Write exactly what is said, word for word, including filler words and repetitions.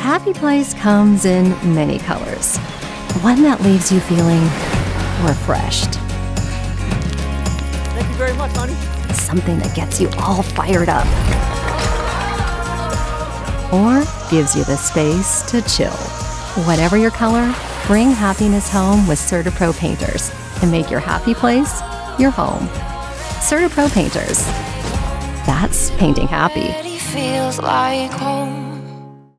happy place comes in many colors. One that leaves you feeling refreshed. Thank you very much, honey. Something that gets you all fired up. Or gives you the space to chill. Whatever your color, bring happiness home with CertaPro painters and make your happy place your home. CertaPro painters. That's painting happy. Feels like home.